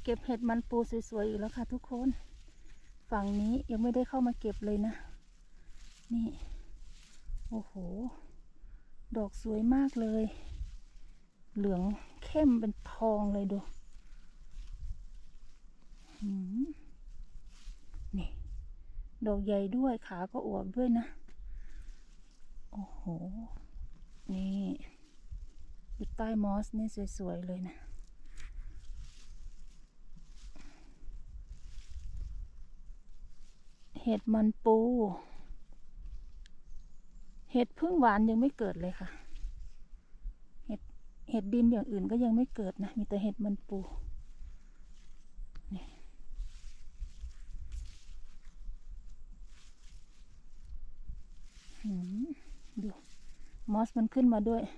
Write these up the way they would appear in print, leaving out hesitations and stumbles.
ก็บเห็ดมันปูสวยๆอีกแล้วค่ะทุกคนฝั่งนี้ยังไม่ได้เข้ามาเก็บเลยนะนี่โอ้โหดอกสวยมากเลยเหลืองเข้มเป็นทองเลยดูนี่ดอกใหญ่ด้วยขาก็อวบด้วยนะโอ้โหนี่อยู่ใต้มอสนี่สวยๆเลยนะเห็ดมันปูเห็ดพึ่งหวานยังไม่เกิดเลยค่ะเห็ดดินอย่างอื่นก็ยังไม่เกิดนะมีแต่เห็ดมันปูนี่ดูมอสมันขึ้นมาด้วย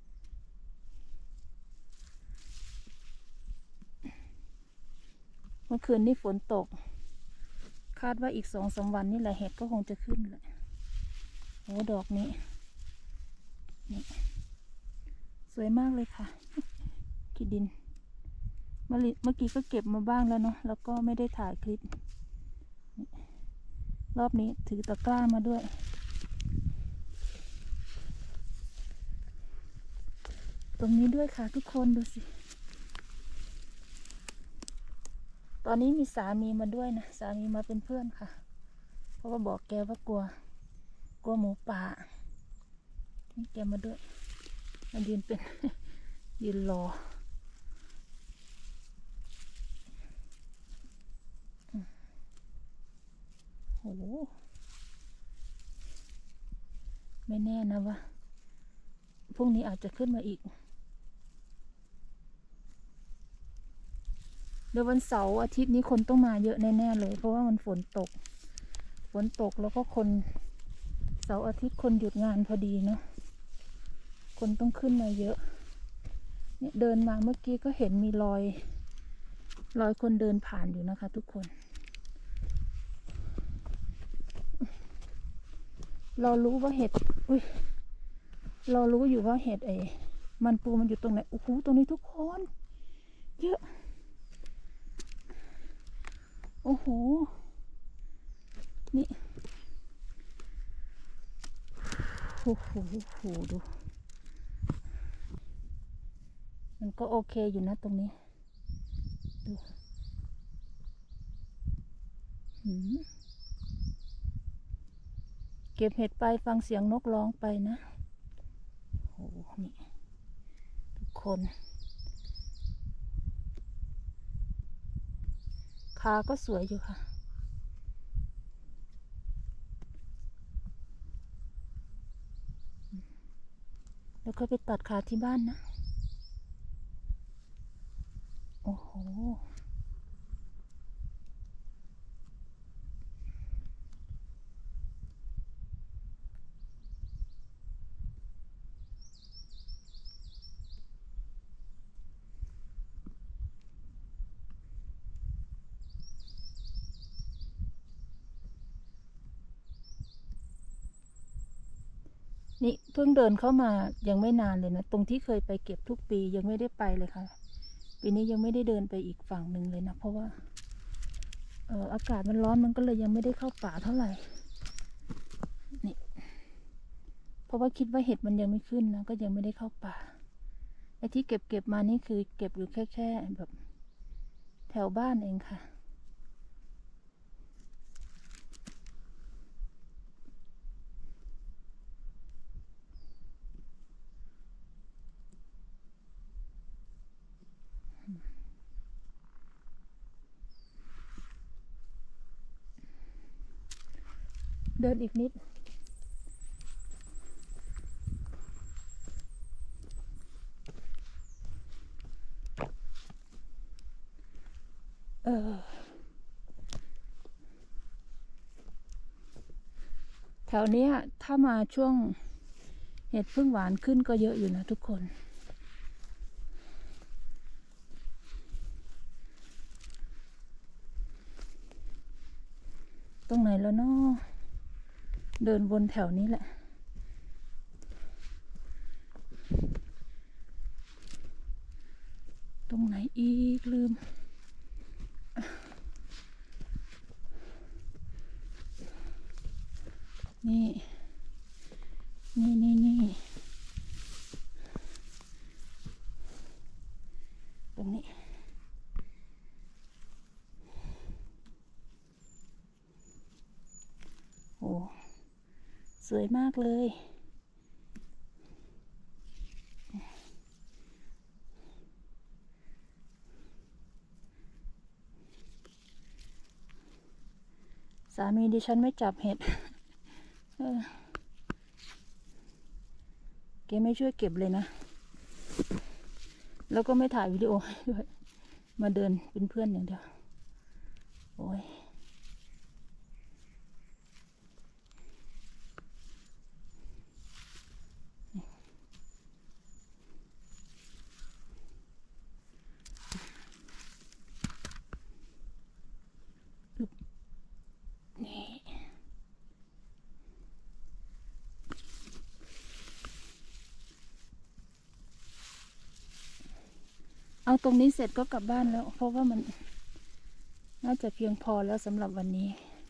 เมื่อคืนนี้ฝนตกคาดว่าอีก2-3 วันนี่แหละเห็ดก็คงจะขึ้นแหละโอ้ดอกนี้นี่สวยมากเลยค่ะขี้ดินเมื่อกี้ก็เก็บมาบ้างแล้วเนาะแล้วก็ไม่ได้ถ่ายคลิปรอบนี้ถือตะกร้ามาด้วยตรงนี้ด้วยค่ะทุกคนดูสิตอนนี้มีสามีมาด้วยนะสามีมาเป็นเพื่อนค่ะเพราะว่าบอกแกว่ากลัวหมูป่านี่แกมาด้วยมายืนเป็น ยืนรอโอ้โหไม่แน่นะว่าพรุ่งนี้อาจจะขึ้นมาอีกเดี๋ยววันเสาร์อาทิตย์นี้คนต้องมาเยอะแน่ๆเลยเพราะว่ามันฝนตกแล้วก็คนเสาร์อาทิตย์คนหยุดงานพอดีเนาะคนต้องขึ้นมาเยอะเนี่ยเดินมาเมื่อกี้ก็เห็นมีรอยคนเดินผ่านอยู่นะคะทุกคนเรารู้ว่าเห็ดเรารู้อยู่ว่าเห็ดมันปูมันอยู่ตรงไหนโอ้โหตรงนี้ทุกคนเยอะโอ้โหนี่โอ้โหดูมันก็โอเคอยู่นะตรงนี้ดูเก็บเห็ดไปฟังเสียงนกร้องไปนะโอ้โหนี่ทุกคนขาก็สวยอยู่ค่ะแล้วก็ไปตัดขาที่บ้านนะโอ้โหนี่เพิ่งเดินเข้ามายังไม่นานเลยนะตรงที่เคยไปเก็บทุกปียังไม่ได้ไปเลยค่ะปีนี้ยังไม่ได้เดินไปอีกฝั่งหนึ่งเลยนะเพราะว่าอากาศมันร้อนมันก็เลยยังไม่ได้เข้าป่าเท่าไหร่นี่เพราะว่าคิดว่าเห็ดมันยังไม่ขึ้นนะก็ยังไม่ได้เข้าป่าไอ้ที่เก็บมานี่คือเก็บอยู่แค่แบบแถวบ้านเองค่ะเดินอีกนิดแถวนี้ถ้ามาช่วงเห็ดพึ่งหวานขึ้นก็เยอะอยู่นะทุกคนตรงไหนแล้วเนาะเดินวนแถวนี้แหละตรงไหนอีกลืมนี่นี่ตรงนี้โอ้สวยมากเลยสามีดิฉันไม่จับเห็ดแกไม่ช่วยเก็บเลยนะ แล้วก็ไม่ถ่ายวิดีโอให้ด้วยมาเดินเป็นเพื่อนอย่างเดียวโอ้ยนี่เอาตรงนี้เสร็จก็กลับบ้านแล้วเพราะว่ามันน่าจะเพียงพอแล้วสำหรับวันนี้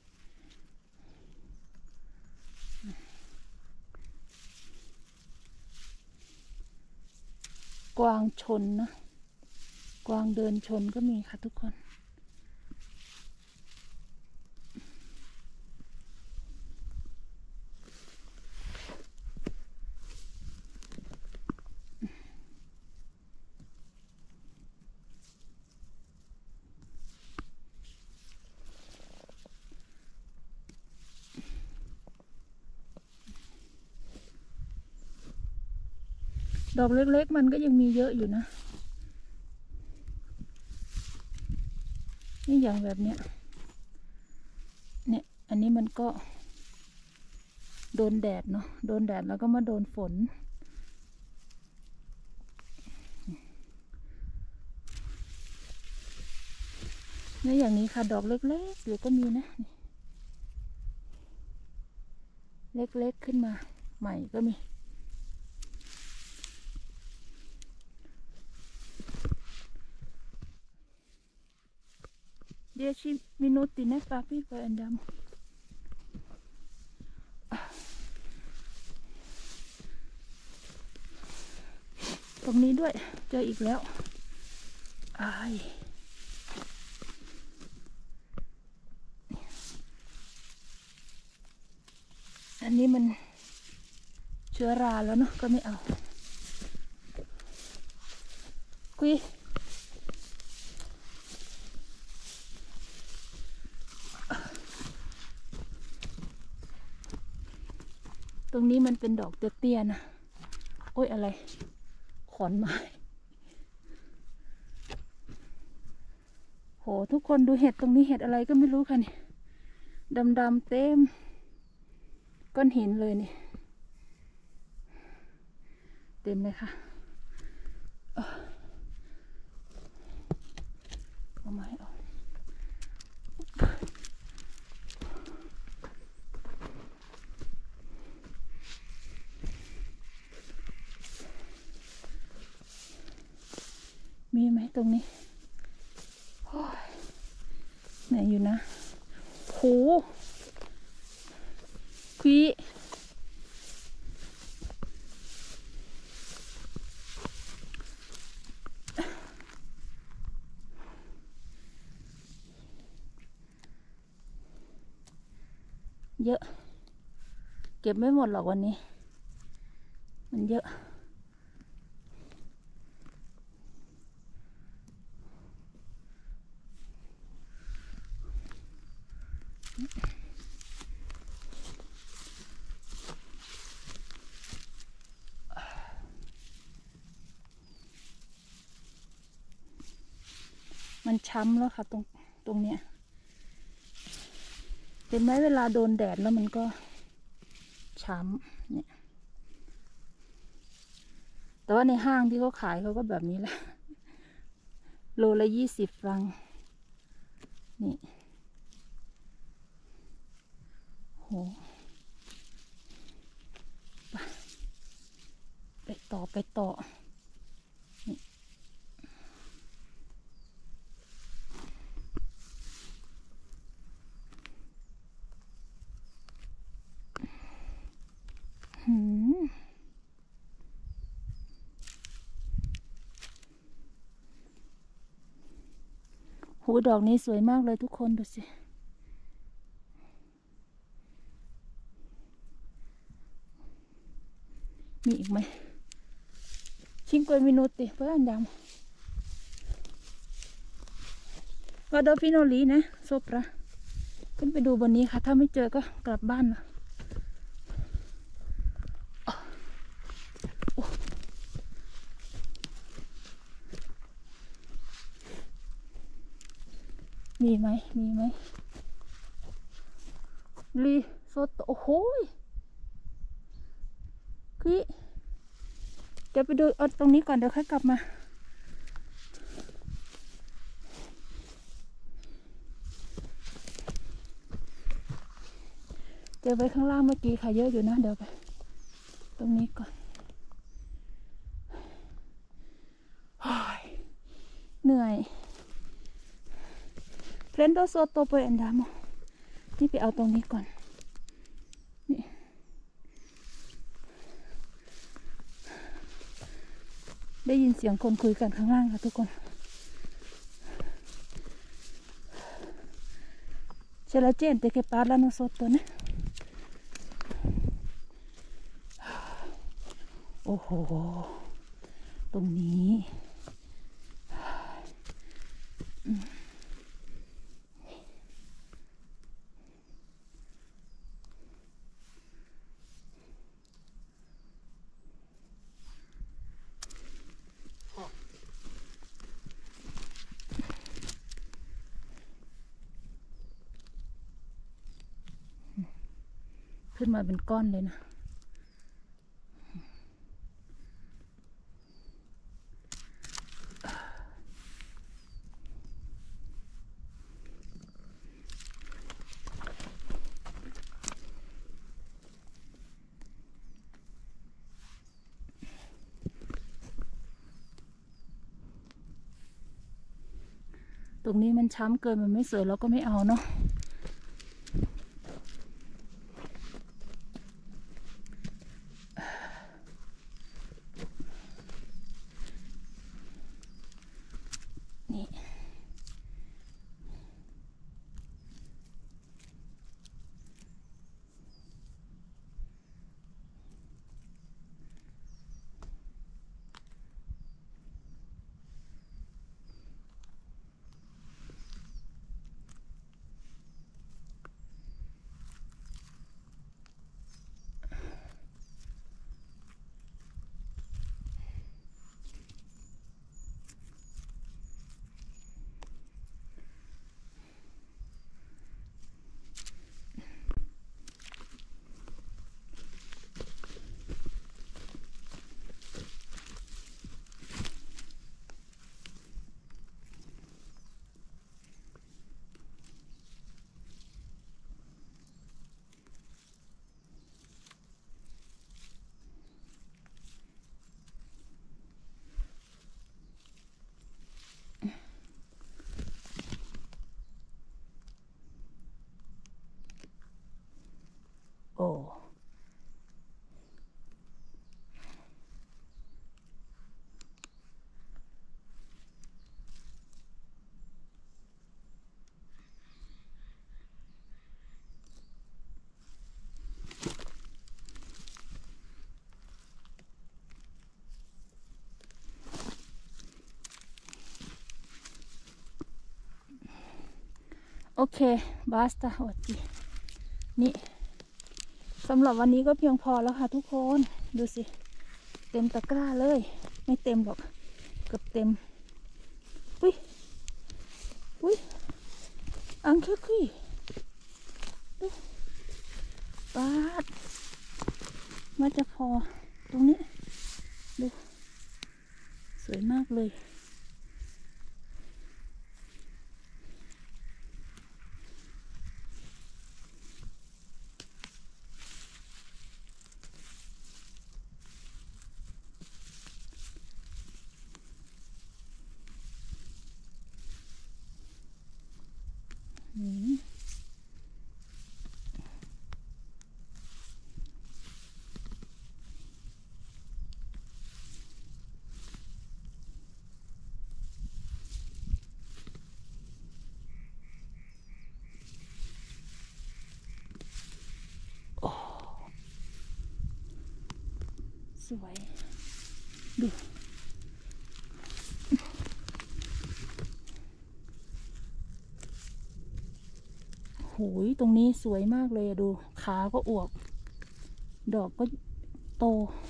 กวางชนนะกวางเดินชนก็มีค่ะทุกคนดอกเล็กๆมันก็ยังมีเยอะอยู่นะนี่อย่างแบบเนี้ยเนี่ยอันนี้มันก็โดนแดดเนาะโดนแดดแล้วก็มาโดนฝนนี่อย่างนี้ค่ะดอกเล็กๆอยู่ก็มีนะเล็กๆขึ้นมาใหม่ก็มี10 minuti ne papi po endamตรงนี้ด้วยเจออีกแล้วอายอันนี้มันเชื้อราแล้วเนาะก็ไม่เอาคุยตรงนี้มันเป็นดอกเตี้ยๆนะโอ้ยอะไรขอนไม้โหทุกคนดูเห็ดตรงนี้เห็ดอะไรก็ไม่รู้ค่ะนี่ดำๆเต็มก้อนหินเลยนี่เต็มเลยค่ะเอาไม้ออกมีไหมตรงนี้ไหนอยู่นะโหคุยเยอะเก็บไม่หมดหรอกวันนี้มันเยอะมันช้ำแล้วค่ะตรงเนี้ยเห็นไหมเวลาโดนแดดแล้วมันก็ช้ำเนี่ยแต่ว่าในห้างที่เขาขายเขาก็แบบนี้แหละโลละ20 ฟรังนี่โหไปต่อหูดอกนี้สวยมากเลยทุกคนดูสิมีอีกไหม5 minuti poi andiamo vado fino lìนะ sopra ขึ้นไปดูบนนี้ค่ะถ้าไม่เจอก็กลับบ้านละมีไหมลีสดโอ้โหคือเดี๋ยวไปดูเอาตรงนี้ก่อนเดี๋ยวค่อยกลับมาเจอไว้ข้างล่างเมื่อกี้ค่ะเยอะอยู่นะเดี๋ยวไปตรงนี้ก่อนเหนื่อยprendo sotto poi andiamo นี่ไปเอาตรงนี้ก่อนนี่ได้ยินเสียงคนคุยกันข้างล่างค่ะทุกคนc'è la gente che parlano sotto นะโอ้โหตรงนี้ขึ้นมาเป็นก้อนเลยนะตรงนี้มันช้ำเกินมันไม่สวยเราก็ไม่เอาเนาะนี่โอ้โอเคบาสตาโอจินี่สำหรับวันนี้ก็เพียงพอแล้วค่ะทุกคนดูสิเต็มตะกร้าเลยไม่เต็มหรอกเกือบเต็มอุ้ยอังเคคุยดูบาสมันจะพอตรงนี้ดูสวยมากเลยสวยดูโหยตรงนี้สวยมากเลยอะดูขาก็อวบดอกก็โต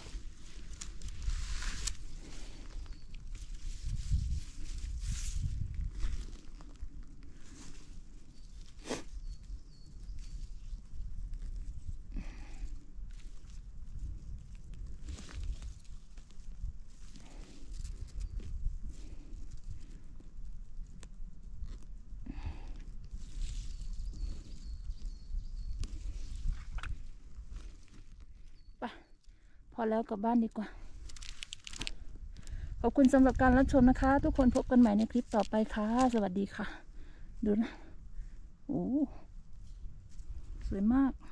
ไปพอแล้วกลับบ้านดีกว่าขอบคุณสำหรับการรับชมนะคะทุกคนพบกันใหม่ในคลิปต่อไปค่ะสวัสดีค่ะดูนะโอ้สวยมาก